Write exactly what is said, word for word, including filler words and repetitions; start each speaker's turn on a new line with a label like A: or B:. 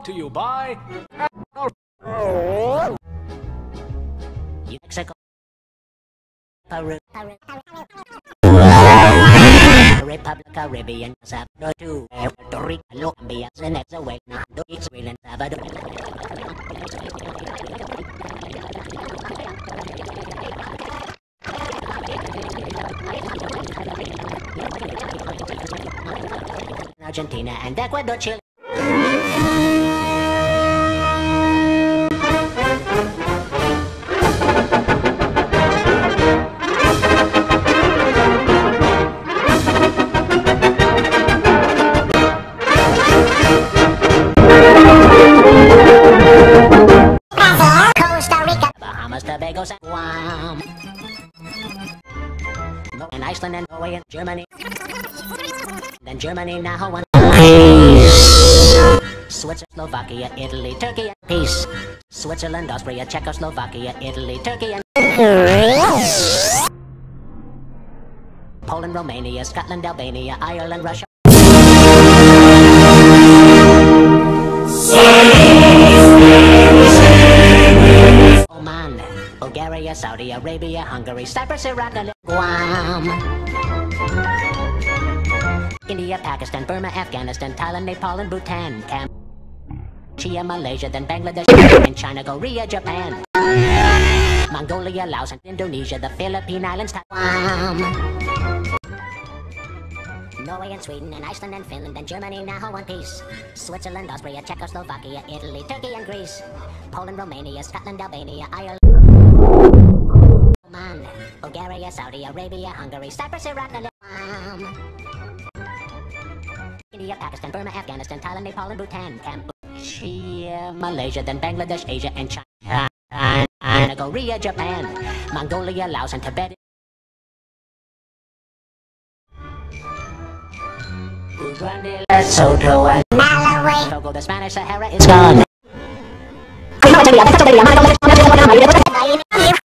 A: brought to you by
B: Mexico, Peru, Republic Caribbean, Salvador, to Puerto Rico, Colombia, Venezuela, Sweden, Salvador. Argentina and Ecuador, Chile. Costa Rica, Bahamas, Tobago, and Guam. And Iceland and Norway and Germany. Then Germany now one. Switzerland, Slovakia, Italy, Turkey, and peace. Switzerland, Austria, Czechoslovakia, Italy, Turkey, and Poland, Romania, Scotland, Albania, Ireland, Russia. Oman, Bulgaria, Saudi Arabia, Hungary, Cyprus, Iraq, and Guam. India, Pakistan, Burma, Afghanistan, Thailand, Nepal, and Bhutan, Cambodia, Malaysia, then Bangladesh, and China, Korea, Japan, Mongolia, Laos, and Indonesia, the Philippine Islands, Taiwan, Norway, and Sweden, and Iceland, and Finland, and Germany, now one piece. Switzerland, Austria, Czechoslovakia, Italy, Turkey, and Greece, Poland, Romania, Scotland, Albania, Ireland, Oman, Bulgaria, Saudi Arabia, Hungary, Cyprus, Iraq, and Guam. India, Pakistan, Burma, Afghanistan, Thailand, Nepal, and Bhutan, Cambodia, Malaysia, then Bangladesh, Asia, and China, and Korea, Japan, Mongolia, Laos, and Tibet. Lesotho and Malawi. Togo, the Spanish Sahara is gone.